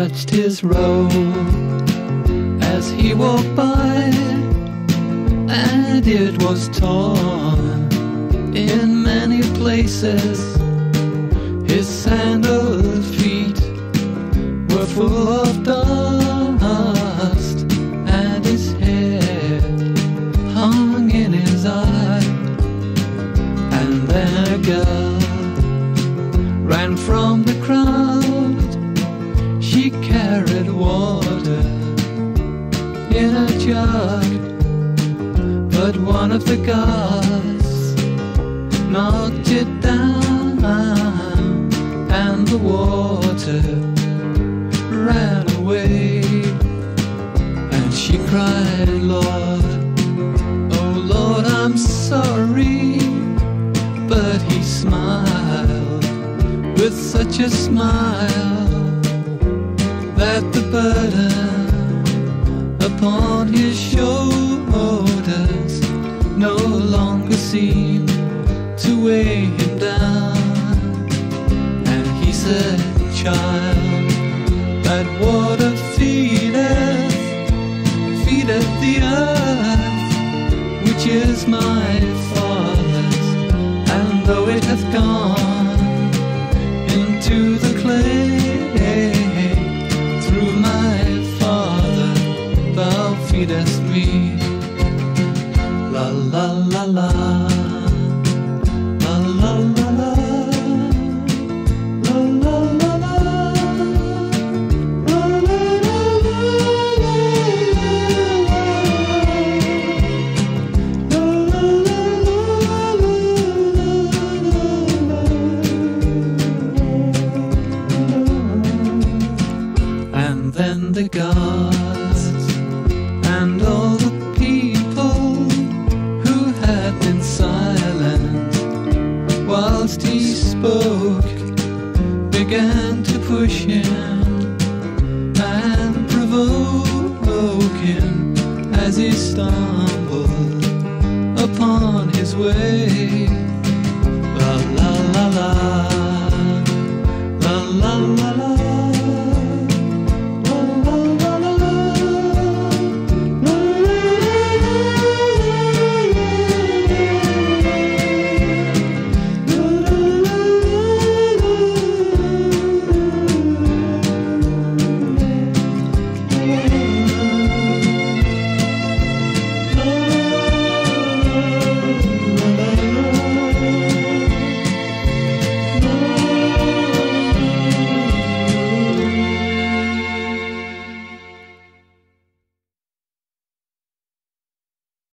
touched his robe as he walked by, and it was torn in many places. His sandaled feet were full of dust, and his hair hung in his eye. And then a girl ran from the crowd. She carried water in a jug, but one of the guards knocked it down, and the water ran away. And she cried, Lord, oh Lord, I'm sorry. But he smiled with such a smile that the burden upon his shoulders no longer seemed to weigh him down. And he said, child, that water feedeth the earth, which is my Father's, and though it hath gone into the clay, through my Father thou feedest me. La la la la, la la la la, la la la la, la la la. And then the gods and all the people who had been silent whilst he spoke began to push him and provoke him as he stumbled upon his way. La la la la, la la la.